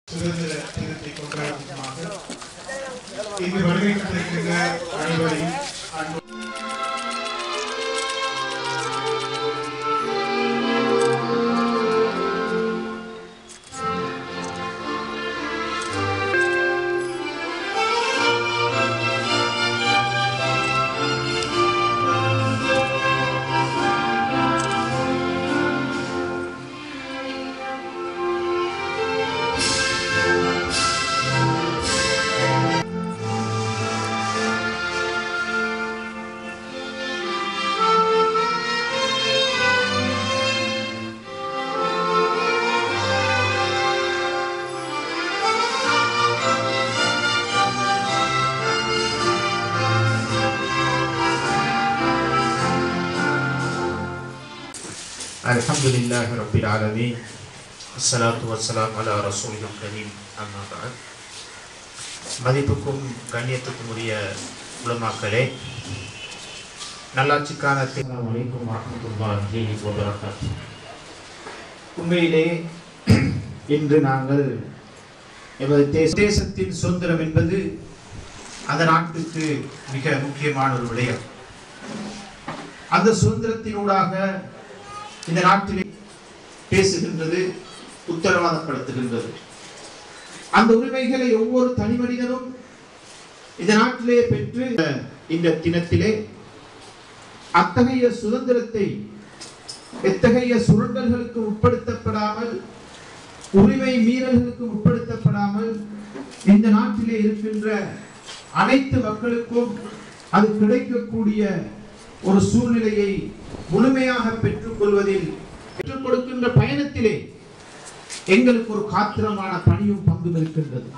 சுதந்திர தினத்தை கொண்டாடும் விதமாக இங்கு வருகை தந்திருக்கின்ற அனைவரையும் Alhamdulillahi Rabbil Alamin. Assalatu wassalamu ala Rasulil Karim. Amma ba'd. மதிப்புக்கும் கண்ணியத்துக்கும் உரிய உலமாக்களே, நல்லாட்சிக்கான அஸ்ஸலாமு அலைக்கும் வரஹ்மத்துல்லாஹி வபரகாத்துஹு. உண்மையிலே இன்று நாங்கள் எமது தேசத்தின் சுதந்திரம் என்பது அந்த நாட்டுக்கு மிக முக்கியமான ஒரு விடயம். அந்த சுதந்திரத்தினூடாக இந்த நாட்டிலே பேசுகின்றது, உத்தரவாதப்படுத்துகின்றது. அந்த உரிமைகளை ஒவ்வொரு தனி மனிதனும் இந்த நாட்டிலே பெற்று இந்த தினத்திலே அத்தகைய சுதந்திரத்தை எத்தகைய சுரண்டல்களுக்கு உட்படுத்தப்படாமல், உரிமை மீறல்களுக்கு உட்படுத்தப்படாமல் இந்த நாட்டிலே இருக்கின்ற அனைத்து மக்களுக்கும் அது கிடைக்கக்கூடிய ஒரு சூழ்நிலையை முழுமையாக பெற்றுக் கொள்வதில் பெற்றுக் கொடுக்கின்ற பயணத்திலே எங்களுக்கு ஒரு காத்திரமான பணியும் பங்கும் இருக்கின்றது.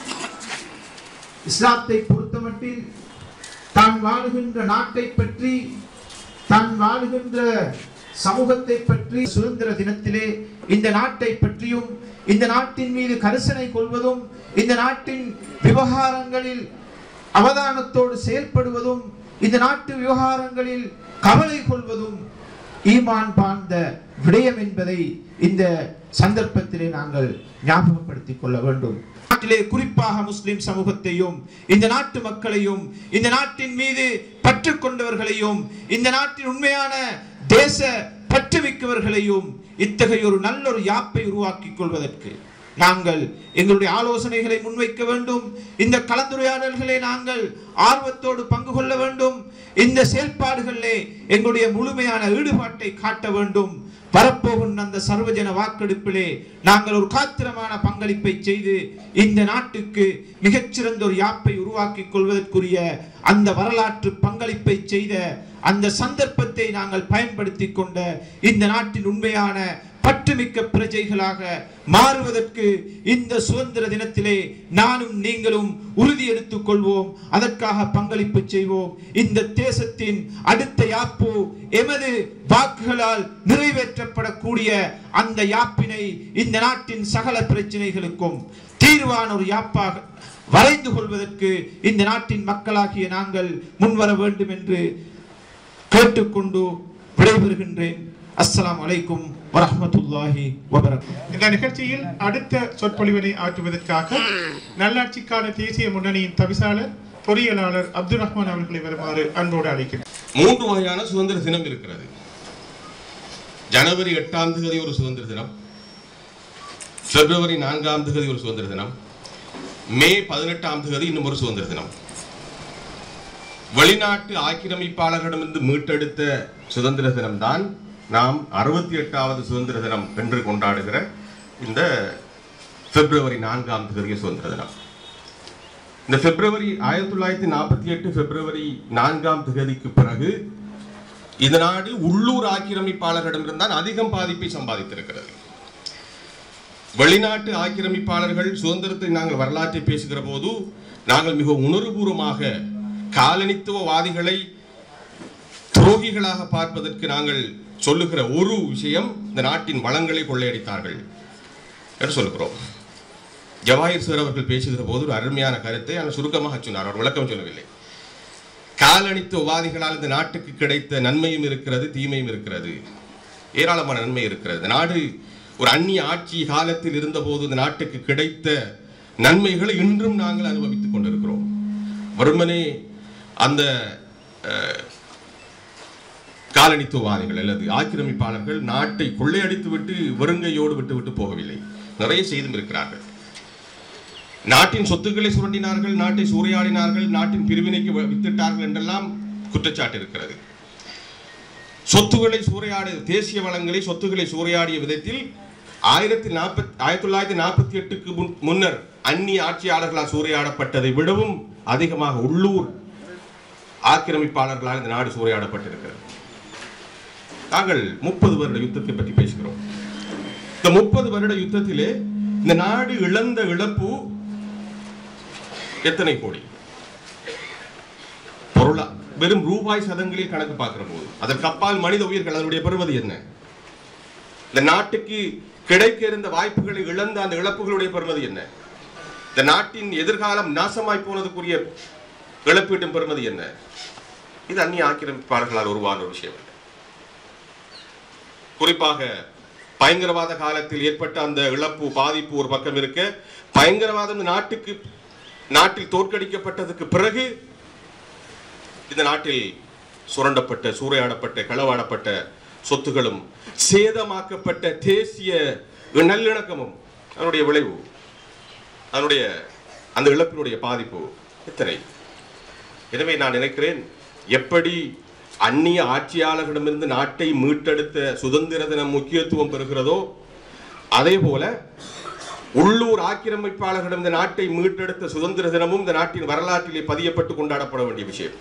இஸ்லாத்தை பொறுத்தமட்டில் தான் வாழுகின்ற நாட்டை பற்றி, தான் வாழுகின்ற சமூகத்தை பற்றி சுதந்திர தினத்திலே இந்த நாட்டை பற்றியும் இந்த நாட்டின் மீது கரிசனை கொள்வதும் இந்த நாட்டின் விவகாரங்களில் அவதானத்தோடு செயல்படுவதும் இந்த நாட்டு விவகாரங்களில் கவலை கொள்வதும் ஈமான் பாழ்ந்த விடயம் என்பதை இந்த சந்தர்ப்பத்திலே நாங்கள் ஞாபகப்படுத்திக் கொள்ள வேண்டும். நாட்டிலே குறிப்பாக முஸ்லிம் சமூகத்தையும் இந்த நாட்டு மக்களையும் இந்த நாட்டின் மீது பற்று கொண்டவர்களையும் இந்த நாட்டின் உண்மையான தேச பற்றுமிக்கவர்களையும் இத்தகைய ஒரு நல்ல ஒரு யாப்பை உருவாக்கிக் கொள்வதற்கு நாங்கள் எங்களுடைய ஆலோசனைகளை முன்வைக்க வேண்டும். இந்த கலந்துரையாடல்களை நாங்கள் ஆர்வத்தோடு பங்கு கொள்ள வேண்டும். இந்த செயல்பாடுகளிலே எங்களுடைய முழுமையான ஈடுபாட்டை காட்ட வேண்டும். வரப்போகின்ற அந்த சர்வஜன வாக்கெடுப்பிலே நாங்கள் ஒரு காத்திரமான பங்களிப்பை செய்து இந்த நாட்டுக்கு மிகச்சிறந்த ஒரு யாப்பை உருவாக்கிக் கொள்வதற்குரிய அந்த வரலாற்று பங்களிப்பை செய்த அந்த சந்தர்ப்பத்தை நாங்கள் பயன்படுத்தி கொண்ட இந்த நாட்டின் உண்மையான பற்றுமிக்க பிரஜைகளாக மாறுவதற்கு இந்த சுதந்திர தினத்திலே நானும் நீங்களும் உறுதி எடுத்துக் கொள்வோம். அதற்காக பங்களிப்பு செய்வோம். இந்த தேசத்தின் அடுத்த யாப்பு எமது வாக்குகளால் நிறைவேற்றப்படக்கூடிய அந்த யாப்பினை இந்த நாட்டின் சகல பிரச்சனைகளுக்கும் தீர்வான ஒரு யாப்பாக வரைந்து கொள்வதற்கு இந்த நாட்டின் மக்களாகிய நாங்கள் முன்வர வேண்டும் என்று கேட்டுக்கொண்டு விடைபெறுகின்றேன். அஸ்ஸலாமு அலைக்கும் வரஹ்மத்துல்லாஹி வபரகாத்துஹு. இந்த நிகழ்ச்சியில் அடுத்த சொற்பொழிவினை ஆற்றுவதற்காக நல்லாட்சிக்கான தேசிய முன்னணியின் தவிசாளர் பொறியியலாளர் அப்துல் ரஹ்மான் அவர்களை வருமாறு அன்போடு அழைக்கிறேன். 3 வகையான சுதந்திர தினம் இருக்கிறது. ஜனவரி 8ஆம் தேதி ஒரு சுதந்திர தினம், பிப்ரவரி 4ஆம் தேதி ஒரு சுதந்திர தினம், மே 18ஆம் தேதி இன்னும் ஒரு சுதந்திர தினம். வெளிநாட்டு ஆக்கிரமிப்பாளர்களிடமிருந்து மீட்டெடுத்த சுதந்திர தினம்தான் நாம் 68வது சுதந்திர தினம் என்று கொண்டாடுகிற இந்த பிப்ரவரி 4ஆம் தேதிய சுதந்திர தினம். இந்த பிப்ரவரி 1948 பிப்ரவரி 4ஆம் தேதிக்கு பிறகு இந்த நாடு உள்ளூர் ஆக்கிரமிப்பாளர்களிடமிருந்தான் அதிகம் பாதிப்பை சம்பாதித்திருக்கிறது. வெளிநாட்டு ஆக்கிரமிப்பாளர்கள் சுதந்திரத்தை நாங்கள் வரலாற்றை பேசுகிற போது நாங்கள் மிக உணர்வுபூர்வமாக காலனித்துவவாதிகளை துரோகிகளாக பார்ப்பதற்கு நாங்கள் சொல்லுகிற ஒரு விஷயம், இந்த நாட்டின் வளங்களை கொள்ளையடித்தார்கள் என்று சொல்லுகிறோம். ஜவாஹிர் சார் அவர்கள் பேசுகிற போது ஒரு அருமையான கருத்தை ஆனால் சுருக்கமாக சொன்னார். அவர் விளக்கம் சொல்லவில்லை. காலனித்துவவாதிகளால் இந்த நாட்டுக்கு கிடைத்த நன்மையும் இருக்கிறது, தீமையும் இருக்கிறது. ஏராளமான நன்மை இருக்கிறது. நாடு ஒரு அந்நிய ஆட்சி காலத்தில் இருந்தபோது இந்த நாட்டுக்கு கிடைத்த நன்மைகளை இன்றும் நாங்கள் அனுபவித்துக் கொண்டிருக்கிறோம். வெறுமனே அந்த காலனித்துவவாதிகள் அல்லது ஆக்கிரமிப்பாளர்கள் நாட்டை கொள்ளையடித்து விட்டு வெறுங்கையோடு விட்டு போகவில்லை, நிறைய செய்தும் இருக்கிறார்கள். நாட்டின் சொத்துக்களை சுரண்டினார்கள், நாட்டை சூறையாடினார்கள், நாட்டின் பிரிவினைக்கு வித்திட்டார்கள் என்றெல்லாம் குற்றச்சாட்டு இருக்கிறது. சொத்துக்களை சூறையாடிய, தேசிய வளங்களை சொத்துக்களை சூறையாடிய விதத்தில் 1948க்கு முன்னர் அந்நிய ஆட்சியாளர்களால் சூறையாடப்பட்டதை விடவும் அதிகமாக உள்ளூர் ஆக்கிரமிப்பாளர்களால் இந்த நாடு சூறையாடப்பட்டிருக்கிறது. நாங்கள் 30 வருட யுத்தத்தை பற்றி பேசுகிறோம். இந்த 30 வருட யுத்தத்திலே இந்த நாடு இழந்த இழப்பு எத்தனை கோடி? பொருளா வெறும் ரூபாய் சதங்களில் கணக்கு பார்க்கிற போது அதற்கு அப்பால் மனித உயிர்கள் அதனுடைய பெறுவது என்ன? இந்த நாட்டுக்கு கிடைக்க இருந்த வாய்ப்புகளை இழந்த அந்த இழப்புகளுடைய பெறுவது என்ன? இந்த நாட்டின் எதிர்காலம் நாசமாய் போனதுக்குரிய இழப்பீட்டும் பெறுவது என்ன? இது அந்நிய ஆக்கிரமிப்பாளர்களால் உருவான ஒரு விஷயம். குறிப்பாக பயங்கரவாத காலத்தில் ஏற்பட்ட அந்த இழப்பு பாதிப்பு ஒரு பக்கம் இருக்க, பயங்கரவாதம் நாட்டில் தோற்கடிக்கப்பட்டதுக்கு பிறகு இந்த நாட்டில் சுரண்டப்பட்ட, சூறையாடப்பட்ட, களவாடப்பட்ட சொத்துகளும் சேதமாக்கப்பட்ட தேசிய நல்லிணக்கமும் அதனுடைய விளைவு, அதனுடைய அந்த இழப்பினுடைய பாதிப்பு எத்தனை? எனவே நான் நினைக்கிறேன், எப்படி அந்நிய ஆட்சியாளர்களிடமிருந்து நாட்டை மீட்டெடுத்த சுதந்திர தினம் முக்கியத்துவம் பெறுகிறதோ, அதே போல உள்ளூர் ஆக்கிரமிப்பாளர்களிடம் இந்த நாட்டை மீட்டெடுத்த சுதந்திர தினமும் இந்த நாட்டின் வரலாற்றிலே பதியப்பட்டு கொண்டாடப்பட வேண்டிய விஷயம்.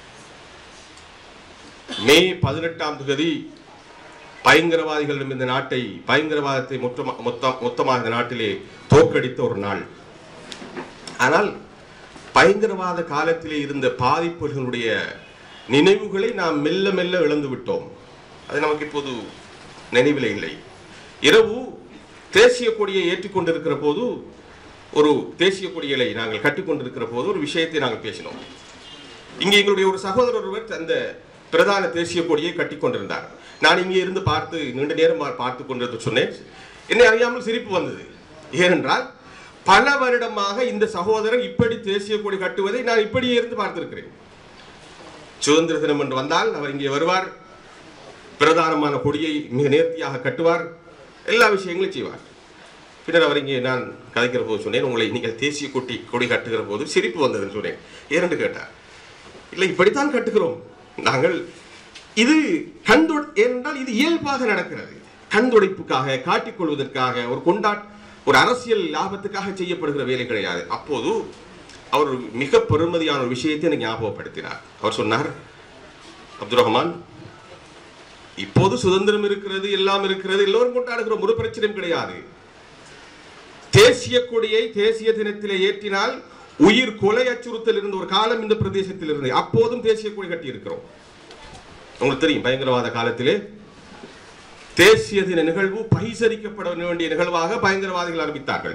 மே 18ஆம் தேதி பயங்கரவாதிகளிடம் இந்த நாட்டை, பயங்கரவாதத்தை மொத்தமாக இந்த நாட்டிலே தோற்கடித்த ஒரு நாள். ஆனால் பயங்கரவாத காலத்திலே இருந்த பாதிப்புகளுடைய நினைவுகளை நாம் மெல்ல மெல்ல இழந்து விட்டோம். அது நமக்கு இப்போது நினைவிலே இல்லை. இரவு தேசிய கொடியை ஏற்றிக்கொண்டிருக்கிற போது, ஒரு தேசிய கொடிகளை நாங்கள் கட்டிக்கொண்டிருக்கிற போது ஒரு விஷயத்தை நாங்கள் பேசினோம். இங்கே எங்களுடைய ஒரு சகோதரர் ஒருவர் அந்த பிரதான தேசிய கொடியை கட்டிக்கொண்டிருந்தார். நான் இங்கே இருந்து பார்த்து நீண்ட நேரம் பார்த்து கொண்டிருந்து சொன்னேன். என்னை அறியாமல் சிரிப்பு வந்தது. ஏனென்றால் பல வருடமாக இந்த சகோதரர் இப்படி தேசிய கொடி கட்டுவதை நான் இப்படியே இருந்து பார்த்திருக்கிறேன். சுதந்திர தினம் என்று வந்தால் அவர் இங்கே வருவார், பிரதானமான கொடியை மிக நேர்த்தியாக கட்டுவார், எல்லா விஷயங்களும் செய்வார். பின்னர் அவர் இங்கே நான் கதைக்கிற போது சொன்னேன், உங்களை நீங்கள் தேசிய கொடி கட்டுகிற போது சிரிப்பு வந்ததுன்னு சொன்னேன். ஏனென்று கேட்டார். இல்லை, இப்படித்தான் கட்டுகிறோம் நாங்கள். இது என்றால் இது இயல்பாக நடக்கிறது. கண்துடைப்புக்காக, காட்டிக்கொள்வதற்காக, ஒரு அரசியல் லாபத்துக்காக செய்யப்படுகிற வேலை கிடையாது. அப்போது அவர் மிக பெருமதியான ஒரு விஷயத்தை எனக்கு ஞாபகப்படுத்தினார். அவர் சொன்னார், அப்துல் ரஹ்மான், இப்போது சுதந்திரம் இருக்கிறது, எல்லாம் இருக்கிறது, எல்லோரும் கொண்டாடுகிறோம், ஒரு பிரச்சனையும் கிடையாது. தேசிய கொடியை தேசிய தினத்திலே ஏற்றினால் உயிர் கொலை அச்சுறுத்தல் இருந்த ஒரு காலம் இந்த பிரதேசத்தில் இருந்தது. அப்போதும் தேசிய கொடி கட்டி இருக்கிறோம். உங்களுக்கு தெரியும், பயங்கரவாத காலத்திலே தேசிய தின நிகழ்வு பகிசரிக்கப்பட வேண்டிய நிகழ்வாக பயங்கரவாதிகள் ஆரம்பித்தார்கள்.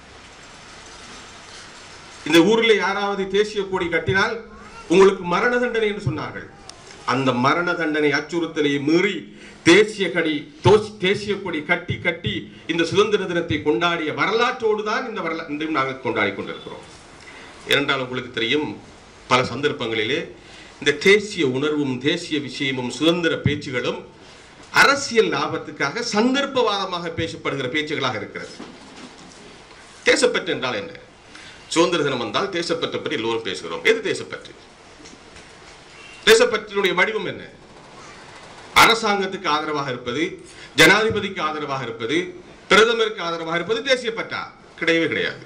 இந்த ஊரில் யாராவது தேசிய கொடி கட்டினால் உங்களுக்கு மரண தண்டனை என்று சொன்னார்கள். அந்த மரண தண்டனை அச்சுறுத்தலை மீறி தேசிய கொடி கட்டி இந்த சுதந்திர தினத்தை கொண்டாடிய வரலாற்றோடு தான் இந்த நாங்கள் கொண்டாடி கொண்டிருக்கிறோம். ஏனென்றால் உங்களுக்கு தெரியும், பல சந்தர்ப்பங்களிலே இந்த தேசிய உணர்வும் தேசிய விஷயமும் சுதந்திர பேச்சுகளும் அரசியல் லாபத்துக்காக சந்தர்ப்பவாதமாக பேசப்படுகிற பேச்சுகளாக இருக்கிறது. தேசப்பற்று என்றால் என்ன? சுதந்திர தினம் வந்தால் தேசப்பற்று பற்றி எல்லோரும் பேசுகிறோம். எது தேசப்பற்று? தேசப்பற்றினுடைய வடிவம் என்ன? அரசாங்கத்துக்கு ஆதரவாக இருப்பது, ஜனாதிபதிக்கு ஆதரவாக இருப்பது, பிரதமருக்கு ஆதரவாக இருப்பது தேசியப்பற்றா? கிடையவே கிடையாது.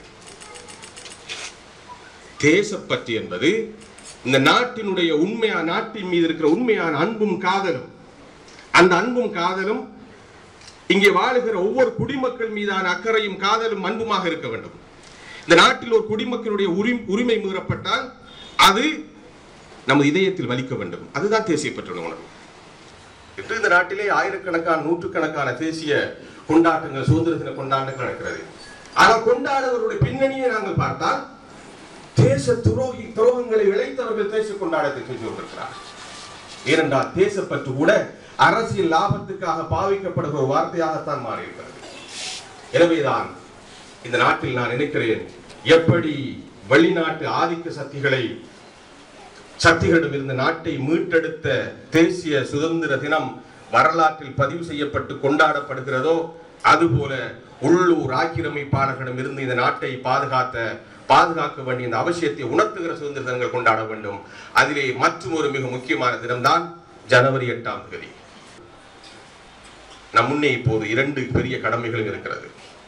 தேசப்பற்று என்பது இந்த நாட்டினுடைய நாட்டின் மீது இருக்கிற உண்மையான அன்பும் காதலும், அந்த அன்பும் காதலும் இங்கே வாழுகிற ஒவ்வொரு குடிமக்கள் மீதான அக்கறையும் காதலும் அன்புமாக இருக்க வேண்டும். இந்த நாட்டில் ஒரு குடிமக்களுடைய உரிமை மீறப்பட்டால் அது நமது இதயத்தில் வலிக்க வேண்டும். அதுதான் தேசியப்பற்ற உணர்வு. இன்று இந்த நாட்டிலே ஆயிரக்கணக்கான, நூற்றுக்கணக்கான தேசிய கொண்டாட்டங்கள், சுதந்திர தின கொண்டாட்டங்கள் நடக்கிறது. ஆனால் கொண்டாடுவர்களுடைய பின்னணியை நாங்கள் பார்த்தால் தேச துரோகங்களை இழைத்தவர்கள் தேச கொண்டாடத்தை செஞ்சு கொண்டிருக்கிறார். ஏனென்றால் தேசப்பற்று கூட அரசியல் லாபத்துக்காக பாவிக்கப்படுகிற ஒரு வார்த்தையாகத்தான் மாறி இருக்கிறது. எனவேதான் இந்த நாட்டில் நான் நினைக்கிறேன், எப்படி வெளிநாட்டு ஆதிக்க சக்திகளிடம் இருந்த நாட்டை மீட்டெடுத்த தேசிய சுதந்திர தினம் வரலாற்றில் பதிவு செய்யப்பட்டு கொண்டாடப்படுகிறதோ, அதுபோல உள்ளூர் ஆக்கிரமிப்பாளர்களிடம் இருந்து இந்த நாட்டை பாதுகாக்க வேண்டிய இந்த அவசியத்தை உணர்த்துகிற சுதந்திர தினங்கள் கொண்டாட வேண்டும். அதிலே மற்றும் ஒரு மிக முக்கியமான தினம்தான் ஜனவரி 8ஆம் தேதி. நம் முன்னே இப்போது 2 பெரிய கடமைகள் இருக்கிறது.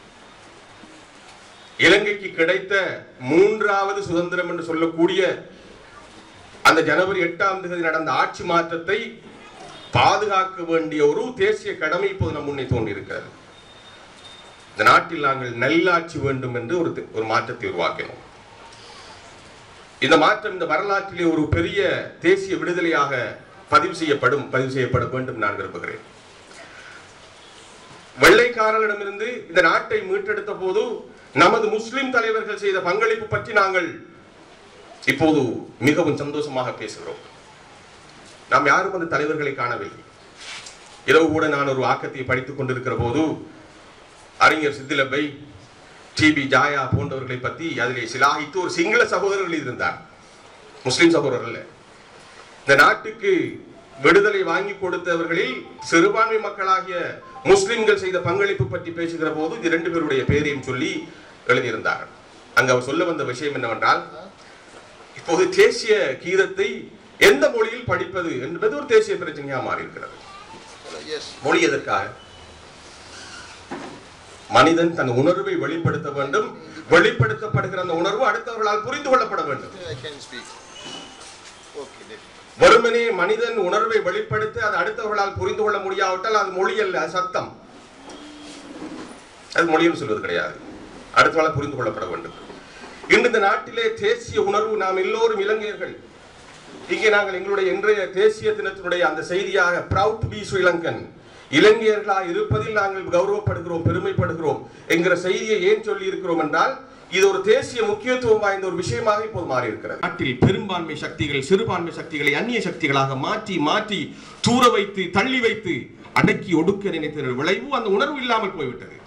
இலங்கைக்கு கிடைத்த 3வது சுதந்திரம் என்று சொல்லக்கூடிய அந்த ஜனவரி 8ஆம் தேதி நடந்த ஆட்சி மாற்றத்தை பாதுகாக்க வேண்டிய ஒரு தேசிய கடமை இப்போது நம் முன்னே தோன்றி இருக்கிறது. இந்த நாட்டில் நாங்கள் நல்லாட்சி வேண்டும் என்று ஒரு மாற்றத்தை உருவாக்கினோம். இந்த மாற்றம் இந்த வரலாற்றிலே ஒரு பெரிய தேசிய விடுதலையாக பதிவு செய்யப்பட வேண்டும் நான் விரும்புகிறேன். வெள்ளைக்காரர்களிடமிருந்து இந்த நாட்டை மீட்டெடுத்த போது நமது முஸ்லிம் தலைவர்கள் செய்த பங்களிப்பு பற்றி நாங்கள் இப்போது மிகவும் சந்தோஷமாக பேசுகிறோம். நாம் யாரும் அந்த தலைவர்களை காணவில்லை. இரவு கூட நான் ஒரு வாக்கத்தை படித்துக் கொண்டிருக்கிற போது அறிஞர் சித்திலப்பை, டிபி ஜாயா போன்றவர்களை பற்றி அதிலே சிலாகித்து ஒரு சிங்கள சகோதரர்கள் இருந்தார், முஸ்லிம் சகோதரர்கள். இந்த நாட்டுக்கு விடுதலை வாங்கி கொடுத்தவர்களில் சிறுபான்மை மக்களாகிய முஸ்லிம்கள் செய்த பங்களிப்பு பற்றி பேசுகிற போது 2 பேருடைய பெயரையும் சொல்லி எழுதியிருந்தார்கள். அங்கு அவர் சொல்ல வந்த விஷயம் என்னவென்றால், இப்போது தேசிய கீதத்தை எந்த மொழியில் படிப்பது என்பது ஒரு தேசிய பிரச்சனையாக மாறி இருக்கிறது. மொழி எதற்காக? மனிதன் தன் உணர்வை வெளிப்படுத்த வேண்டும். வெளிப்படுத்தப்படுகிற அந்த உணர்வு அடுத்தவர்களால் புரிந்து கொள்ளப்பட வேண்டும். வெறுமனே மனிதன் உணர்வை வெளிப்படுத்த அது அடுத்தவர்களால் புரிந்து கொள்ள முடியாவிட்டால் அது மொழி அல்ல, அது சத்தம். அது மொழின்னு சொல்வது கிடையாது. அடுத்தவர்களால் புரிந்து கொள்ளப்பட வேண்டும். இன்று இந்த நாட்டிலே தேசிய உணர்வு, நாம் எல்லோரும் இலங்கையர்கள். இங்கே நாங்கள் எங்களுடைய இன்றைய தேசிய தினத்தினுடைய அந்த செய்தியாக proud to be Sri Lankan, இலங்கையர்களாக இருப்பதில் நாங்கள் கௌரவப்படுகிறோம், பெருமைப்படுகிறோம் என்கிற செய்தியை ஏன் சொல்லி இருக்கிறோம் என்றால், இது ஒரு தேசிய முக்கியத்துவம் வாய்ந்த ஒரு விஷயமாக இப்போது மாறி இருக்கிறது. நாட்டில் பெரும்பான்மை சக்திகள் சிறுபான்மை சக்திகளை அந்நிய சக்திகளாக மாற்றி தூர வைத்து தள்ளி வைத்து அடக்கி ஒடுக்க நினைத்த விளைவு அந்த உணர்வு இல்லாமல் போய்விட்டது.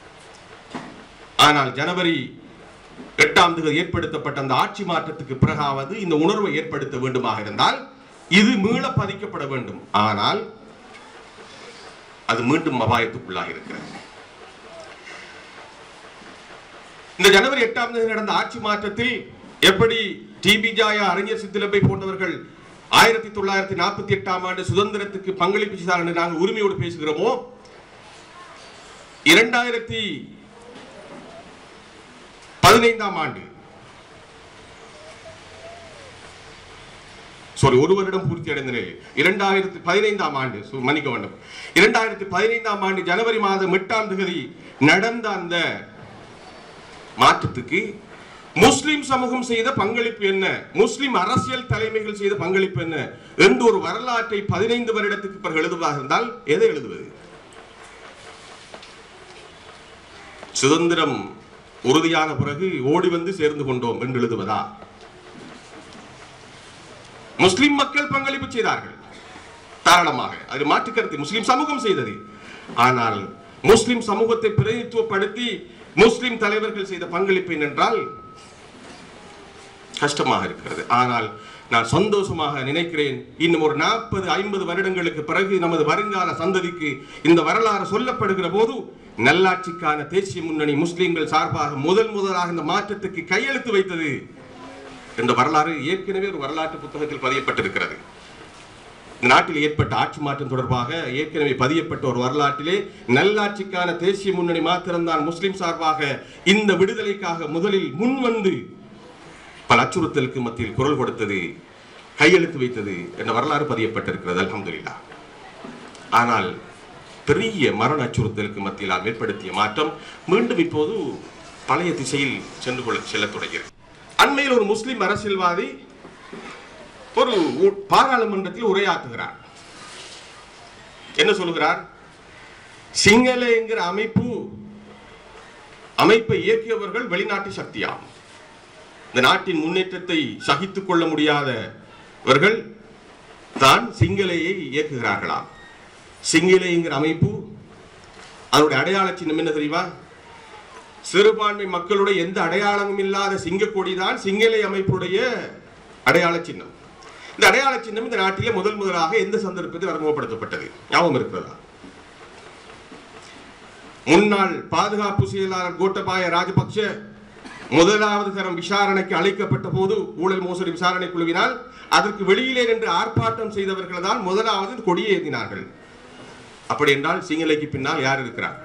ஆனால் ஜனவரி 8ஆம் தேதி ஏற்படுத்தப்பட்ட அந்த ஆட்சி மாற்றத்துக்கு பிறகாவது இந்த உணர்வை ஏற்படுத்த வேண்டுமாக இருந்தால் இது மீள பதிக்கப்பட வேண்டும். ஆனால் அது மீண்டும் அபாயத்துக்குள்ளாக இருக்கிறது. இந்த ஜனவரி 8ஆம் தேதி நடந்த ஆட்சி மாற்றத்தில் எப்படி டிபி ஜாயா, அறிஞர் சித்திலப்பை போன்றவர்கள் 1948ஆம் ஆண்டு சுதந்திரத்துக்கு பங்களிப்பு செய்தார் என்று நாங்கள் உரிமையோடு பேசுகிறோமோ, 2015ஆம் ஆண்டு ஒரு வருடம் பூர்த்தி அடைந்த நிலையில் 2015ஆம் ஆண்டு மன்னிக்க வேண்டும் 2015ஆம் ஆண்டு ஜனவரி மாதம் 8ஆம் தேதி நடந்த அந்த மாற்றத்துக்கு முஸ்லிம் சமூகம் செய்த பங்களிப்பு என்ன, முஸ்லிம் அரசியல் தலைமைகள் செய்த பங்களிப்பு என்ன என்று ஒரு வரலாற்றை 15 வருடத்துக்கு பிறகு எழுதுவதாக இருந்தால் எதை எழுதுவது? சுதந்திரம் உறுதியான பிறகு ஓடி வந்து சேர்ந்து கொண்டோம் என்று எழுதுவதா? முஸ்லிம் மக்கள் பங்களிப்பு செய்தார்கள் தாராளமாக, அது மாற்றுக்கருத்து முஸ்லிம் சமூகம் செய்தது. ஆனால் முஸ்லிம் சமூகத்தை பிரதிநிதித்துவப்படுத்தி முஸ்லிம் தலைவர்கள் செய்த பங்களிப்பு என்றால் கஷ்டமாக இருக்கிறது. ஆனால் நான் சந்தோஷமாக நினைக்கிறேன், இன்னும் ஒரு 40-50 வருடங்களுக்கு பிறகு நமது வருங்கால சந்ததிக்கு இந்த வரலாறு சொல்லப்படுகிற போது நல்லாட்சிக்கான தேசிய முன்னணி முஸ்லிம்கள் சார்பாக முதலாக இந்த மாற்றத்துக்கு கையெழுத்து வைத்தது என்ற வரலாறு ஏற்கனவே ஒரு வரலாற்று புத்தகத்தில் பதியப்பட்டிருக்கிறது. இந்த நாட்டில் ஏற்பட்ட ஆட்சி மாற்றம் தொடர்பாக ஏற்கனவே பதியப்பட்ட ஒரு வரலாற்றிலே நல்லாட்சிக்கான தேசிய முன்னணி மாத்திரம்தான் முஸ்லிம் சார்பாக இந்த விடுதலைக்காக முதலில் முன்வந்து பல அச்சுறுத்தலுக்கு மத்தியில் குரல் கொடுத்தது, கையெழுத்து வைத்தது என்ற வரலாறு பதியப்பட்டிருக்கிறது. அல்ஹம்துலில்லாஹ். ஆனால் பெரிய மரண அச்சுறுத்தலுக்கு மத்தியில் நாம் ஏற்படுத்திய மாற்றம் மீண்டும் இப்போது பழைய திசையில் செல்ல தொடங்கிறது. அண்மையில் ஒரு முஸ்லிம் அரசியல்வாதி ஒரு பாராளுமன்றத்தில் உரையாற்றுகிறார். என்ன சொல்கிறார்? சிங்கள என்கிற அமைப்பை இயக்கியவர்கள் வெளிநாட்டு சக்தியாகும். இந்த நாட்டின் முன்னேற்றத்தை சகித்துக் கொள்ள முடியாதவர்கள் தான் சிங்களையை இயக்குகிறார்களாம். சிங்கள என்கிற அமைப்பு அதனுடைய அடையாள சின்னம் என்ன தெரியுமா? சிறுபான்மை மக்களுடைய எந்த அடையாளமும் இல்லாத சிங்கக்கொடிதான் சிங்கள அமைப்புடைய அடையாள சின்னம். இந்த அடையாள சின்னம் இந்த நாட்டிலே முதலாக எந்த சந்தர்ப்பத்தில் அறிமுகப்படுத்தப்பட்டது ஞாபகம் இருக்கிறதா? முன்னாள் பாதுகாப்பு செயலாளர் கோட்டபாய ராஜபக்ஷ முதலாவது தரம் விசாரணைக்கு அழைக்கப்பட்ட போது ஊழல் மோசடி விசாரணை குழுவினால் அதற்கு வெளியிலே நின்று ஆர்ப்பாட்டம் செய்தவர்கள் தான் முதலாவது கொடியை ஏந்தினார்கள். அப்படி என்றால் சிங்களக்கு பின்னால் யார் இருக்கிறார்?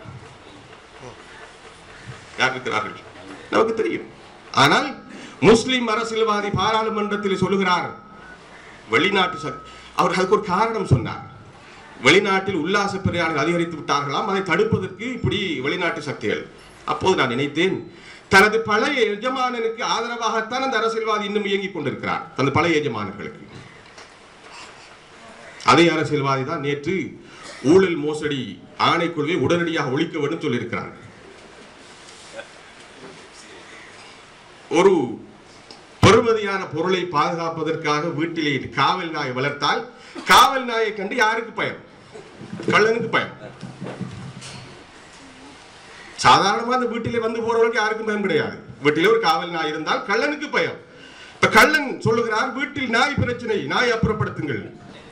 யார் இருக்கிறார்கள் நமக்கு தெரியும். ஆனால் முஸ்லிம் அரசியல்வாதி பாராளுமன்றத்தில் சொல்லுகிறார் வெளிநாட்டு சக்தி. அவர் அதுக்கு ஒரு காரணம் சொன்னார். வெளிநாட்டில் உல்லாச பிரயாணிகள் அதிகரித்து விட்டார்களாம், அதை தடுப்பதற்கு இப்படி வெளிநாட்டு சக்திகள். அப்போது நான் நினைத்தேன், தனது பழைய எஜமானனுக்கு ஆதரவாகத்தான் அந்த அரசியல்வாதி இன்னும் இயங்கிக் கொண்டிருக்கிறார். தனது பழைய எஜமானர்களுக்கு அதே அரசியல்வாதி தான் நேற்று ஊழல் மோசடி ஆணைக்குழுவை உடனடியாக ஒழிக்க வேண்டும் சொல்லியிருக்கிறார். ஒரு பெருமதியான பொருளை பாதுகாப்பதற்காக வீட்டிலே காவல் நாயை வளர்த்தால் காவல் நாயை கண்டு யாருக்கு பயம்? கள்ளனுக்கு பயம். சாதாரணமா அந்த வீட்டிலே வந்து போறவர்களுக்கு யாருக்கும் பயம் கிடையாது. வீட்டிலே ஒரு காவல் நாய் இருந்தால் கள்ளனுக்கு பயம். இப்ப கள்ளன் சொல்லுகிறார், வீட்டில் நாய் பிரச்சனை, நாய் அப்புறப்படுத்துங்கள்.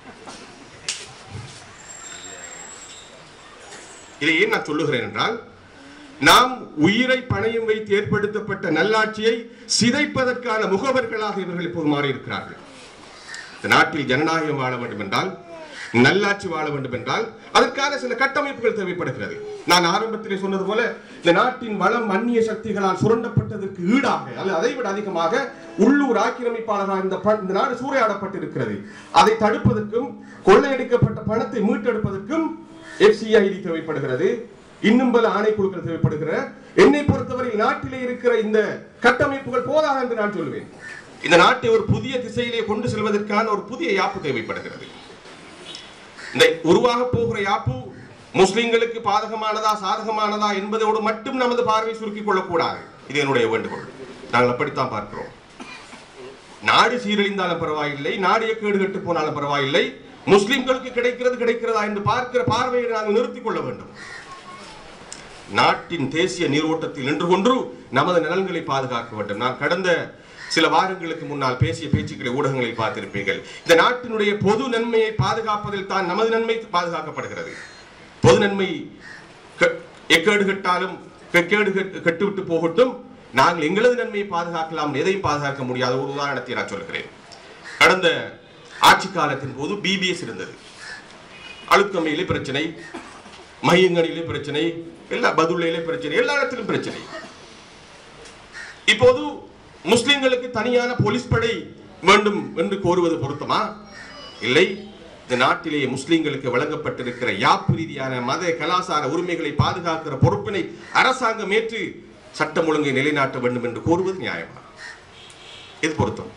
இதை ஏன் நான் சொல்லுகிறேன் என்றால், நாம் உயிரை பணயம் வைத்து ஏற்படுத்தப்பட்ட நல்லாட்சியை சிதைப்பதற்கான முகவர்களாக இவர்கள் இப்போது மாறி இருக்கிறார்கள். இந்த நாட்டில் ஜனநாயகம் வாழ வேண்டும் என்றால், நல்லாட்சி வாழ வேண்டும் என்றால் அதற்கான சில கட்டமைப்புகள் தேவைப்படுகிறது. நான் ஆரம்பத்திலே சொன்னது போல இந்த நாட்டின் வளம் அந்நிய சக்திகளால் சுரண்டப்பட்டதற்கு ஈடாக அல்லது அதை விட அதிகமாக உள்ளூர் ஆக்கிரமிப்பாளராக இந்த நாடு சூறையாடப்பட்டிருக்கிறது. அதை தடுப்பதற்கும் கொள்ளையடிக்கப்பட்ட பணத்தை மீட்டெடுப்பதற்கும் FCID தேவைப்படுகிறது. இன்னும் பல ஆணைக்குழுக்கள் தேவைப்படுகிற. என்னை பொறுத்தவரை நாட்டிலே இருக்கிற இந்த கட்டமைப்புகள் போதாக என்று நான் சொல்லுவேன். இந்த நாட்டை ஒரு புதிய திசையிலே கொண்டு செல்வதற்கான ஒரு புதிய யாப்பு தேவைப்படுகிறது. இந்த உருவாக போகிற யாப்பு முஸ்லிம்களுக்கு பாதகமானதா சாதகமானதா என்பதோடு மட்டும் நமது பார்வை சுருக்கிக் கொள்ளக்கூடாது. இது என்னுடைய வேண்டுகோள். நாங்கள் அப்படித்தான் பார்க்கிறோம். நாடு சீரழிந்தாலும் பரவாயில்லை, நாடு கேடு கட்டு போனாலும் பரவாயில்லை, முஸ்லிம்களுக்கு கிடைக்கிறதா என்று பார்க்கிற பார்வையை நாங்கள் நிறுத்திக் கொள்ள வேண்டும். நாட்டின் தேசிய நீரோட்டத்தில் நின்று கொண்டு நமது நலன்களை பாதுகாக்க வேண்டும். நான் கடந்த சில வாரங்களுக்கு முன்னால் பேசிய பேச்சுக்களை ஊடகங்களில் பார்த்திருப்பீர்கள். இந்த நாட்டினுடைய பொது நன்மையை பாதுகாப்பதில் தான் நமது நன்மை பாதுகாக்கப்படுகிறது. பொது நன்மை எக்கேடு கட்டாலும் கட்டுவிட்டு போகட்டும், நாங்கள் எங்களது நன்மையை பாதுகாக்கலாம், எதையும் பாதுகாக்க முடியாத ஒரு உதாரணத்தை நான் சொல்கிறேன். கடந்த ஆட்சி காலத்தின் போது BBS இருந்தது. அழுத்தமையிலே பிரச்சனை, மையங்களிலே பிரச்சனை, எல்லா பதுளையிலே பிரச்சனை, எல்லா இடத்திலும் பிரச்சனை. இப்போது முஸ்லிம்களுக்கு தனியான போலீஸ் படை வேண்டும் என்று கோருவது பொருத்தமா? இல்லை. இந்த நாட்டிலேயே முஸ்லிம்களுக்கு வழங்கப்பட்டிருக்கிற யாப்பு ரீதியான மத கலாச்சார உரிமைகளை பாதுகாக்கிற பொறுப்பினை அரசாங்கம் ஏற்று சட்டம் ஒழுங்கை நிலைநாட்ட வேண்டும் என்று கோருவது நியாயமா? இது பொருத்தம்.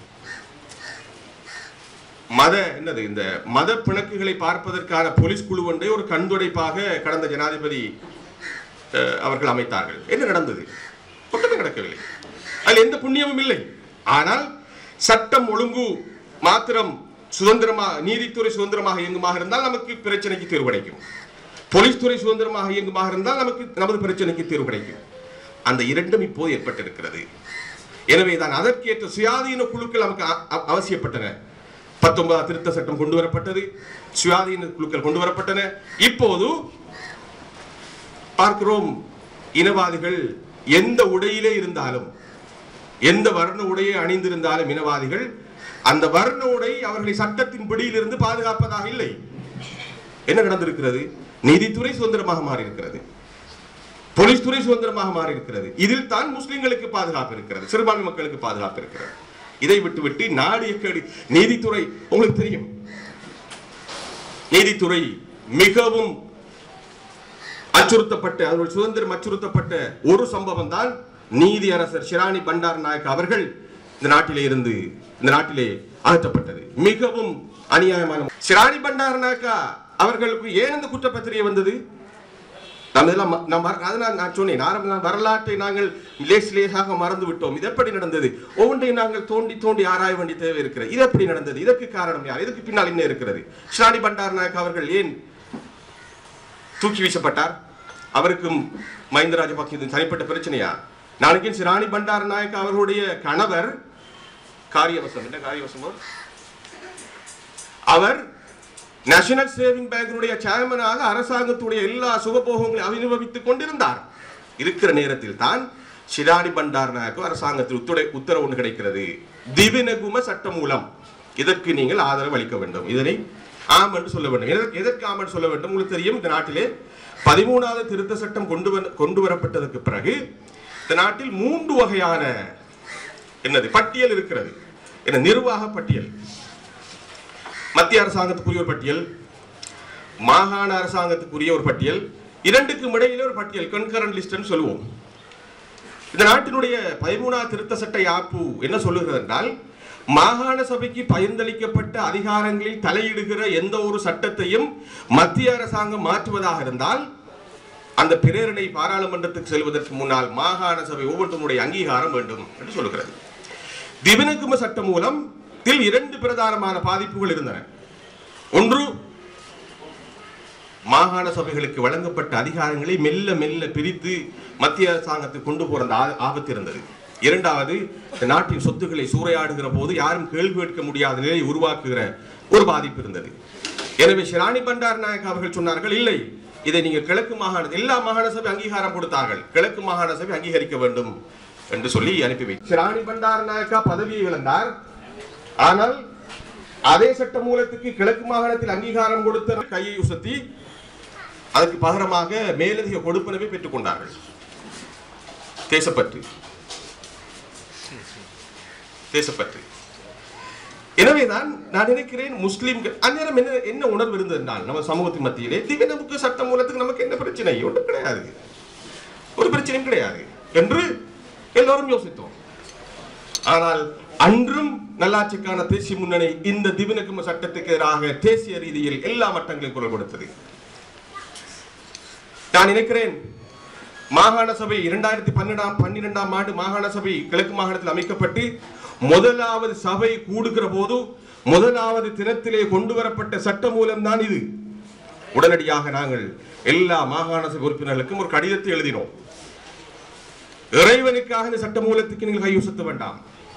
இந்த மத பிணக்குகளை பார்ப்பதற்கான போலீஸ் குழு ஒன்றை ஒரு கண்துடைப்பாக கடந்த ஜனாதிபதி அவர்கள் அமைத்தார்கள். என்ன நடந்தது? ஒன்றுமே நடக்கவில்லை. அதில் எந்த புண்ணியமும் இல்லை. ஆனால் சட்டம் ஒழுங்கு மாத்திரம் சுதந்திரமாக, நீதித்துறை சுதந்திரமாக இயங்குமாக இருந்தால் நமக்கு பிரச்சனைக்கு தீர்வு கிடைக்கும். போலீஸ் துறை சுதந்திரமாக இயங்குமாக இருந்தால் நமது பிரச்சனைக்கு தீர்வு கிடைக்கும். அந்த இரண்டும் இப்போது ஏற்பட்டிருக்கிறது. எனவேதான் அதற்கேற்ற சுயாதீன குழுக்கள் நமக்கு அவசியப்பட்டன. 19 திருத்த சட்டம் கொண்டு வரப்பட்டது, சுயாதீன குழுக்கள் கொண்டு வரப்பட்டன. இப்போது பார்க்கிறோம், இனவாதிகள் எந்த உடையிலே இருந்தாலும், எந்த வர்ண உடையை அணிந்திருந்தாலும் இனவாதிகள் அந்த வர்ண உடை அவர்களை சட்டத்தின் பிடியிலிருந்து பாதுகாப்பதாக இல்லை. என்ன நடந்திருக்கிறது? நீதித்துறை சுதந்திரமாக மாறி இருக்கிறது, போலீஸ் துறை சுதந்திரமாக மாறி இருக்கிறது. இதில் தான் முஸ்லிம்களுக்கு பாதுகாப்பு இருக்கிறது, சிறுபான்மை மக்களுக்கு பாதுகாப்பு இருக்கிறது. இதை விட்டு நாடு எக்கேடு. நீதித்துறை உங்களுக்கு தெரியும், நீதித்துறை மிகவும் அச்சுறுத்தப்பட்ட, அதனுடைய சுதந்திரம் அச்சுறுத்தப்பட்ட ஒரு சம்பவம் தான் நீதி அரசர் ஷிராணி பண்டார் நாயக் அவர்கள் இந்த நாட்டிலே அகற்றப்பட்டது. மிகவும் அநியாயமான. ஷிராணி பண்டார் நாயக்கா அவர்களுக்கு ஏன் இந்த குற்றப்பத்திரிகை வந்தது? நான் சொன்னேன், வரலாற்றை நாங்கள் லேசாக மறந்து விட்டோம். இது எப்படி நடந்தது? ஒவ்வொன்றையும் நாங்கள் தோண்டி ஆராய வேண்டிய தேவை இருக்கிறது. இது எப்படி நடந்தது? இதற்கு காரணம் யார்? இதற்கு பின்னால் என்ன இருக்கிறது? ஷிராணி பண்டார் நாயக் அவர்கள் ஏன் தூக்கி வீசப்பட்டார்? அவருக்கும் மஹிந்த ராஜபக்சே தனிப்பட்ட பிரச்சனையா? நாளைக்கு சிராணி பண்டாரநாயக்க அவர்களுடைய கணவர் காரியவசம் என்ன காரியவசமோ அவர் நேஷனல் சேவிங் பேங்கினுடைய சேர்மனாக அரசாங்கத்துடைய எல்லா சுகபோகங்களையும் அனுபவித்துக் கொண்டிருந்தார். இருக்கிற நேரத்தில் தான் ஷிராணி பண்டாரநாயக்க அரசாங்கத்தில் உத்தரவு ஒன்று கிடைக்கிறது. திவினகும சட்ட மூலம் இதற்கு நீங்கள் ஆதரவு அளிக்க வேண்டும். இதனை ஆம் என்று சொல்ல வேண்டும். எதற்கு ஆம் என்று சொல்ல வேண்டும்? உங்களுக்கு தெரியும், இந்த நாட்டிலே 13வது திருத்த சட்டம் கொண்டு வரப்பட்டதற்கு பிறகு இந்த நாட்டில் 3 வகையான பட்டியல் இருக்கிறது. நிர்வாக பட்டியல், மத்திய அரசாங்கத்துக்குரிய ஒரு பட்டியல், மாகாண அரசாங்கத்துக்குரிய ஒரு பட்டியல், இரண்டுக்கும் இடையிலே ஒரு பட்டியல், கன்கரண்ட் லிஸ்ட் சொல்லுவோம். இந்த நாட்டினுடைய 13வது திருத்த சட்ட யாப்பு என்ன சொல்லுகிறது என்றால், மாகாண சபைக்கு பகிர்ந்தளிக்கப்பட்ட அதிகாரங்களில் தலையிடுகிற எந்த ஒரு சட்டத்தையும் மத்திய அரசாங்கம் மாற்றுவதாக இருந்தால் அந்த பிரேரணை பாராளுமன்றத்துக்கு செல்வதற்கு முன்னால் மாகாண சபை ஒவ்வொன்றினுடைய அங்கீகாரம் வேண்டும் என்று சொல்லுகிறது. திவினகும சட்ட மூலம் 2 பிரதானமான பாதிப்புகள் இருந்தன. ஒன்று, மாகாண சபைகளுக்கு வழங்கப்பட்ட அதிகாரங்களை மெல்ல மெல்ல பிரித்து மத்திய அரசாங்கத்துக்கு கொண்டு போற ஆபத்து இருந்தது. இரண்டாவது, நாட்டின் சொத்துக்களை சூறையாடுகிற போது யாரும் கேள்வி கேட்க முடியாத நிலையை உருவாக்குகிற ஒரு பாதிப்பு இருந்தது. எனவே ஷிராணி பண்டாரநாயக்க அவர்கள் சொன்னார்கள், இல்லை, இதை நீங்கள் கிழக்கு மாகாண எல்லா மாகாண சபை அங்கீகாரம் கொடுத்தார்கள், கிழக்கு மாகாண சபை அங்கீகரிக்க வேண்டும் என்று சொல்லி அனுப்பி வைத்தார். ஷிராணி பண்டாரநாயக்க பதவியை இழந்தார். ஆனால் அதே சட்ட மூலத்துக்கு கிழக்கு மாகாணத்தில் அங்கீகாரம் கொடுத்த கையை உசத்தி அதற்கு பகரமாக மேலதிக கொடுப்பனவை பெற்றுக் கொண்டார்கள். தேசப்பற்று. எனவேதான் நான் நினைக்கிறேன், முஸ்லிம்கள் அந்நேரம் என்ன உணர்வு இருந்தது என்றால், நம்ம சமூகத்தின் மத்தியிலே திவினகும சட்ட மூலத்துக்கு நமக்கு என்ன பிரச்சனை, ஒன்றும் கிடையாது, ஒரு பிரச்சனையும் கிடையாது என்று எல்லோரும் யோசித்தோம். ஆனால் அன்றும் நல்லாட்சிக்கான தேசிய முன்னணி இந்த திவினகும சட்டத்துக்கு எதிராக தேசிய ரீதியில் எல்லா மட்டங்களிலும் குரல் கொடுத்தது. நான் நினைக்கிறேன், மாகாண சபை 2012ஆம் ஆண்டு மாகாண சபை கிழக்கு மாகாணத்தில் அமைக்கப்பட்டு முதலாவது சபை கூடுகிற போது முதலாவது தினத்திலே கொண்டு வரப்பட்ட சட்ட மூலம் தான் இது. உடனடியாக நாங்கள் எல்லா மாகாண சபை உறுப்பினர்களுக்கும் ஒரு கடிதத்தை எழுதினோம். இறைவனுக்காக இந்த சட்ட மூலத்துக்கு நீங்கள் கையுசத்த வேண்டாம்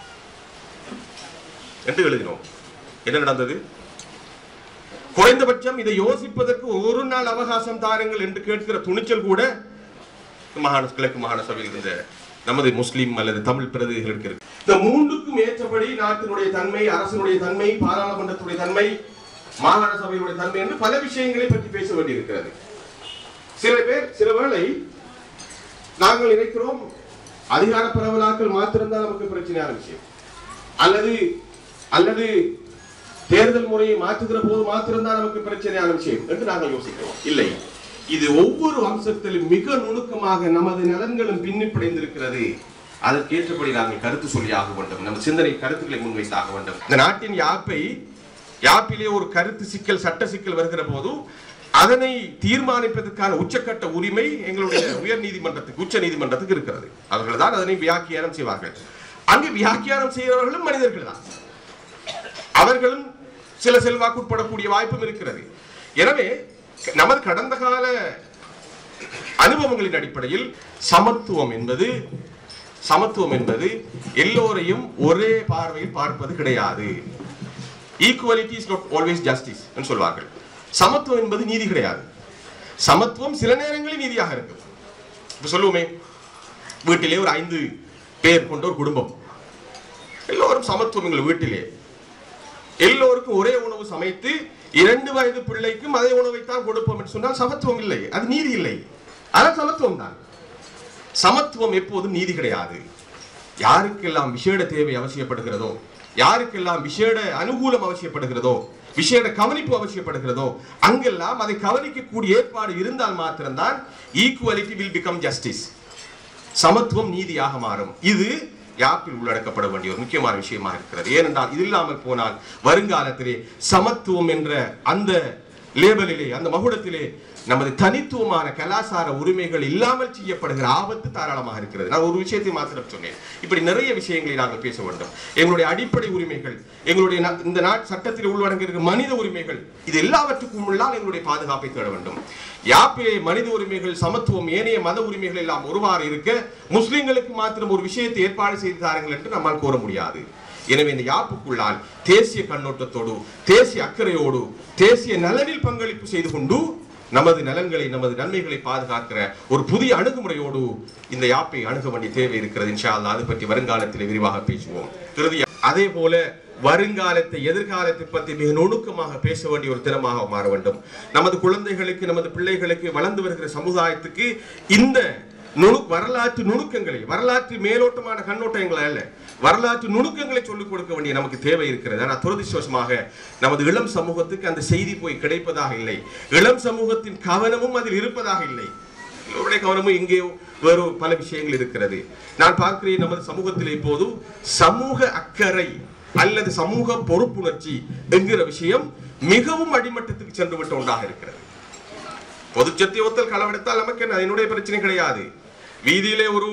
என்று எழுதினோம். என்ன நடந்தது? குறைந்தபட்சம் இதை யோசிப்பதற்கு ஒரு நாள் அவகாசம் தாருங்கள் என்று கேட்கிற துணிச்சல் கூட கிழக்கு மாகாண சபையில் இருந்த நமது முஸ்லிம் அல்லது தமிழ் பிரதிநிதிகளுக்கு இருக்கு. இந்த மூன்றுக்கும் ஏற்றபடி நாட்டினுடைய தன்மை, அரசினுடைய தன்மை, பாராளுமன்றத்துடைய தன்மை, மாகாண சபையுடைய தன்மை என்று பல விஷயங்களை பற்றி பேச வேண்டியிருக்கிறது. சில வேளை நாங்கள் நினைக்கிறோம் அதிகார பரவலாக்கள் மாத்திரம்தான் நமக்கு பிரச்சனையான விஷயம், அல்லது தேர்தல் முறையை மாற்றுகிற போது மாத்திரம்தான் நமக்கு பிரச்சனையான விஷயம் என்று நாங்கள் யோசிக்கிறோம். இல்லை, இது ஒவ்வொரு அம்சத்திலும் மிக நுணுக்கமாக நமது நலன்களும் பின்னிப்படைந்திருக்கிறது. அதற்கேற்றபடி நாங்கள் கருத்து சொல்லியாக வேண்டும், நம்ம சிந்தனை கருத்துக்களை முன்வைத்தாக வேண்டும். இந்த நாட்டின் யாப்பிலே ஒரு கருத்து சிக்கல், சட்ட சிக்கல் வருகிற போது அதனை தீர்மானிப்பதற்கான உச்சக்கட்ட உரிமை எங்களுடைய உச்ச நீதிமன்றத்துக்கு இருக்கிறது. அவர்கள் தான் அதனை வியாக்கியானம் செய்வார்கள். அங்கு வியாக்கியானம் செய்கிறவர்களும் மனிதர்கள் தான், அவர்களும் சில செல்வாக்கு உட்படக்கூடிய வாய்ப்பும் இருக்கிறது. எனவே நமது கடந்த கால அனுபவங்களின் அடிப்படையில் சமத்துவம் என்பது எல்லோரையும் ஒரே பார்வையில் பார்ப்பது கிடையாது. Equality is not always justice என்று சொல்வார்கள். சமத்துவம் என்பது நீதி கிடையாது. சமத்துவம் சில நேரங்களில் நீதியாக இருக்கும். இப்ப சொல்லுவோமே, வீட்டிலே ஒரு 5 பேர் கொண்ட ஒரு குடும்பம், எல்லோரும் சமத்துவம். எங்கள் வீட்டிலே எல்லோருக்கும் ஒரே உணவு சமைத்து 2 வயது பிள்ளைக்கும் அதே உணவைத்தான் கொடுப்போம் என்று சொன்னால் சமத்துவம் இல்லை, அது நீதி இல்லை. ஆனால் சமத்துவம் தான். சமத்துவம் எப்போதும் நீதி கிடையாது. யாருக்கெல்லாம் விசேட தேவை அவசியப்படுகிறதோ, யாருக்கெல்லாம் விசேட அனுகூலம் அவசியப்படுகிறதோ, விசேட கவனிப்பு அவசியப்படுகிறதோ, அங்கெல்லாம் அதை கவனிக்கக்கூடிய ஏற்பாடு இருந்தால் மாத்திரம்தான் ஈக்குவாலிட்டி வில் பிகம் ஜஸ்டிஸ், சமத்துவம் நீதியாக மாறும். இது யாப்பில் உள்ளடக்கப்பட வேண்டிய ஒரு முக்கியமான விஷயமாக இருக்கிறது. ஏனென்றால் இது இல்லாமல் போனால் வருங்காலத்திலே சமத்துவம் என்ற அந்த லேபலிலே, அந்த மகுடத்திலே நமது தனித்துவமான கலாச்சார உரிமைகள் இல்லாமல் செய்யப்படுகிற ஆபத்து தாராளமாக இருக்கிறது. நான் ஒரு விஷயத்தை மாத்திரம் சொன்னேன். இப்படி நிறைய விஷயங்களை நாங்கள் பேச வேண்டும். எங்களுடைய அடிப்படை உரிமைகள், எங்களுடைய இந்த நாட்டு சட்டத்தில் உள்ளடங்கியிருக்கிற மனித உரிமைகள், இது எல்லாவற்றுக்கும் முன்னால் எங்களுடைய பாதுகாப்பை தேட வேண்டும். யாப்பிலே மனித உரிமைகள், சமத்துவம், ஏனைய மத உரிமைகள் எல்லாம் ஒருவாறு இருக்க முஸ்லிம்களுக்கு மாத்திரம் ஒரு விஷயத்தை ஏற்பாடு செய்து தாருங்கள் என்று நம்மால் கோர முடியாது. எனவே இந்த யாப்புக்குள்ளால் தேசிய கண்ணோட்டத்தோடு, தேசிய அக்கறையோடு, தேசிய நலனில் பங்களிப்பு செய்து கொண்டு நமது நலன்களை, நமது நன்மைகளை பாதுகாக்கிற ஒரு புதிய அணுகுமுறையோடு இந்த யாப்பை அணுக வேண்டிய தேவை இருக்கிறது. இன்ஷா அல்லாஹ் அது பற்றி வருங்காலத்தில் விரிவாக பேசுவோம். அதே போல வருங்காலத்தை, எதிர்காலத்தை பற்றி மிக நுணுக்கமாக பேச வேண்டிய ஒரு தினமாக மாற வேண்டும். நமது குழந்தைகளுக்கு, நமது பிள்ளைகளுக்கு, வளர்ந்து வருகிற சமுதாயத்துக்கு இந்த வரலாற்று நுணுக்கங்களை, வரலாற்று மேலோட்டமான கண்ணோட்டங்களை அல்ல, வரலாற்று நுணுக்கங்களை சொல்லிக் கொடுக்க வேண்டிய நமக்கு தேவை இருக்கிறது. ஆனால் துரதிர்ஷ்டவசமாக நமது இளம் சமூகத்துக்கு அந்த செய்தி போய் கிடைப்பதாக இல்லை. இளம் சமூகத்தின் கவனமும் அதில் இருப்பதாக இல்லை. எல்லோருடைய கவனமும் இங்கே வேறு பல விஷயங்கள் இருக்கிறது. நான் பார்க்கிறேன், நமது சமூகத்தில் இப்போது சமூக அக்கறை அல்லது சமூக பொறுப்புணர்ச்சி என்கிற விஷயம் மிகவும் அடிமட்டத்துக்கு சென்று விட்ட ஒன்றாக இருக்கிறது. பொதுச்சத்தை ஒத்தல் களவெடுத்தால் நமக்கு என்ன, என்னுடைய பிரச்சனை கிடையாது. வீதியிலே ஒரு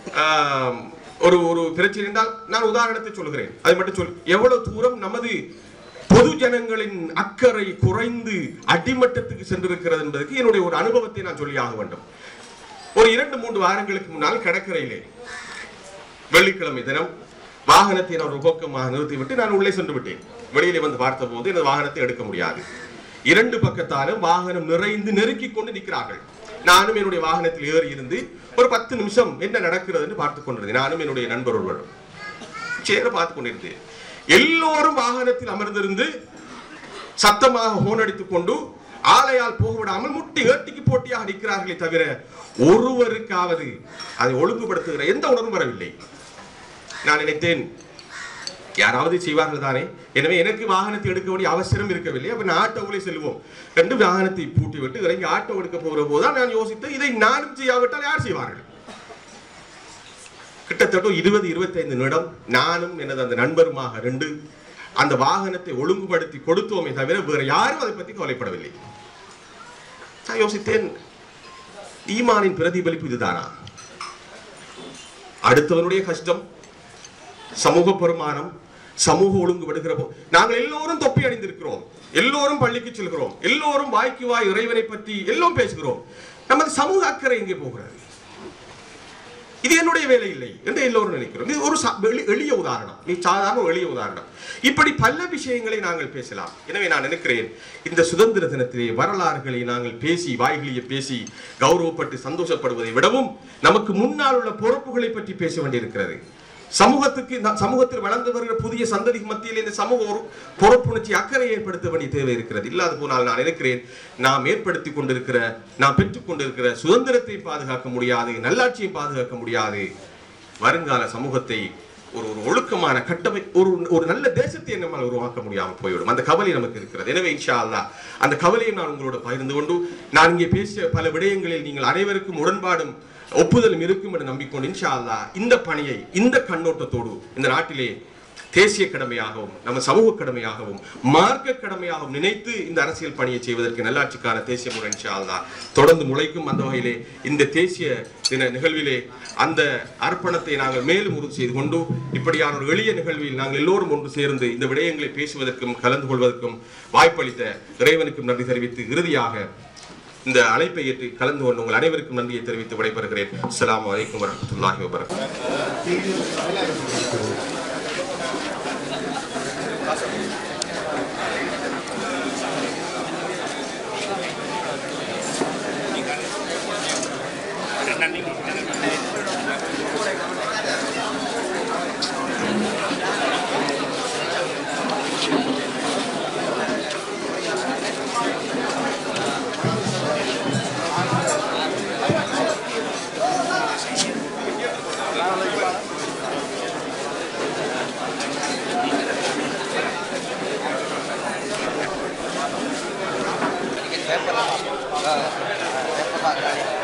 ஒரு பிரச்சனை என்றால் நான் உதாரணத்தை சொல்கிறேன், அதை மட்டும் சொல். எவ்வளவு தூரம் நமது பொது ஜனங்களின் அக்கறை குறைந்து அடிமட்டத்துக்கு சென்றிருக்கிறது என்பதற்கு என்னுடைய ஒரு அனுபவத்தை நான் சொல்லியாக வேண்டும். ஒரு 2-3 வாரங்களுக்கு முன்னால் கடற்கரையிலே வெள்ளிக்கிழமை தினம் வாகனத்தை நான் ஒரு பக்கமாக நிறுத்திவிட்டு நான் உள்ளே சென்று விட்டேன். வெளியிலே வந்து பார்த்த போது எனது வாகனத்தை எடுக்க முடியாது. 2 பக்கத்தாலும் வாகனம் நிறைந்து நெருக்கி கொண்டு நிற்கிறார்கள். நானும் என்னுடைய வாகனத்தில் ஏறி இருந்து ஒரு 10 நிமிஷம் என்ன நடக்கிறது என்று பார்த்துக் கொண்டிருந்தேன். நானும் என்னுடைய நண்பர் ஒருவரும் சேர பார்த்துக் கொண்டிருந்தேன். எல்லோரும் வாகனத்தில் அமர்ந்திருந்து சத்தமாக ஹோன் அடித்துக் கொண்டு ஆலையால் போக விடாமல் முட்டி ஏட்டிக்கு போட்டியாக நிற்கிறார்களே தவிர ஒருவருக்காவது அதை ஒழுங்குபடுத்துகிற எந்த உணர்வும் வரவில்லை. நான் நினைத்தேன், யாராவது செய்வார்கள் தானே, எனவே எனக்கு வாகனத்தை எடுக்க வேண்டிய அவசரம் இருக்கவில்லை, அப்ப நான் ஆட்டோவிலே செல்வோம் என்று வாகனத்தை பூட்டி விட்டு இறங்கி ஆட்டோ எடுக்க போகிற போதுதான் நான் யோசித்தேன், இதை நானும் செய்யாவிட்டால் யார் செய்வார்கள்? கிட்டத்தட்ட 20-25 நிமிடம் நானும் எனது அந்த நண்பருமாக 2 அந்த வாகனத்தை ஒழுங்குபடுத்தி கொடுத்தோமே தவிர வேற யாரும் அதை பற்றி கவலைப்படவில்லை. நான் யோசித்தேன், ஈமானின் பிரதிபலிப்பு இதுதானா? அடுத்தவனுடைய கஷ்டம், சமூக பெருமானம், சமூக ஒழுங்கு விடுகிற போது நாங்கள் எல்லோரும் தொப்பி அணிந்திருக்கிறோம், எல்லோரும் பள்ளிக்கு செல்கிறோம், எல்லோரும் வாய்க்கு வாய் இறைவனை பற்றி எல்லோரும் பேசுகிறோம். நமது சமூக அக்கறை எங்கே போகிறது? இது என்னுடைய வேலை இல்லை என்று எல்லோரும் நினைக்கிறோம். இது ஒரு எளிய உதாரணம், சாதாரண எளிய உதாரணம். இப்படி பல விஷயங்களை நாங்கள் பேசலாம். எனவே நான் நினைக்கிறேன், இந்த சுதந்திர தினத்திலே வரலாறுகளை நாங்கள் பேசி, வாய்களியை பேசி கௌரவப்பட்டு சந்தோஷப்படுவதை விடவும் நமக்கு முன்னால் உள்ள பொறுப்புகளை பற்றி பேச வேண்டியிருக்கிறது. சமூகத்தில் வளர்ந்து வருகிற புதிய சந்ததி மத்தியில் இந்த சமூக பொறுப்புணர்ச்சி அக்கறை ஏற்படுத்த வேண்டிய தேவை இருக்கிறது. இல்லாத போனால் நான் நினைக்கிறேன், நாம் ஏற்படுத்தி கொண்டிருக்கிற, நாம் பெற்றுக் கொண்டிருக்கிற சுதந்திரத்தை பாதுகாக்க முடியாது, நல்லாட்சியை பாதுகாக்க முடியாது. வருங்கால சமூகத்தை ஒரு ஒழுக்கமான கட்டமை, ஒரு நல்ல தேசத்தை நம்மால் உருவாக்க முடியாமல் போய்விடும். அந்த கவலை நமக்கு இருக்கிறது. எனவே இன்ஷா அல்லாஹ் அந்த கவலையை நான் உங்களோட பகிர்ந்து கொண்டு, நான் இங்கே பேசிய பல விடயங்களில் நீங்கள் அனைவருக்கும் உடன்பாடும் ஒப்புதலும் இருக்கும் என்று நம்பிக்கொண்டு இன்ஷா அல்லாஹ் இந்த பணியை இந்த கண்ணோட்டத்தோடு இந்த நாட்டிலே தேசிய கடமையாகவும் நம்ம சமூக கடமையாகவும் மார்க்க கடமையாகவும் நினைத்து இந்த அரசியல் பணியை செய்வதற்கு நல்லாட்சிக்கான தேசிய முறை இன்ஷா அல்லாஹ் தொடர்ந்து முளைக்கும். அந்த வகையிலே இந்த தேசிய தின நிகழ்விலே அந்த அர்ப்பணத்தை நாங்கள் மேலும் உறுதி செய்து கொண்டு, இப்படியான ஒரு எளிய நிகழ்வில் நாங்கள் எல்லோரும் ஒன்று சேர்ந்து இந்த விடயங்களை பேசுவதற்கும் கலந்து கொள்வதற்கும் வாய்ப்பளித்த இறைவனுக்கும் நன்றி தெரிவித்து, இறுதியாக இந்த அழைப்பை ஏற்று கலந்து கொண்டு உங்கள் அனைவருக்கும் நன்றியை தெரிவித்து விடைபெறுகிறேன். அஸ்ஸலாமு அலைக்கும் வரஹ்மத்துல்லாஹி வபரகாத்துஹு. Pak.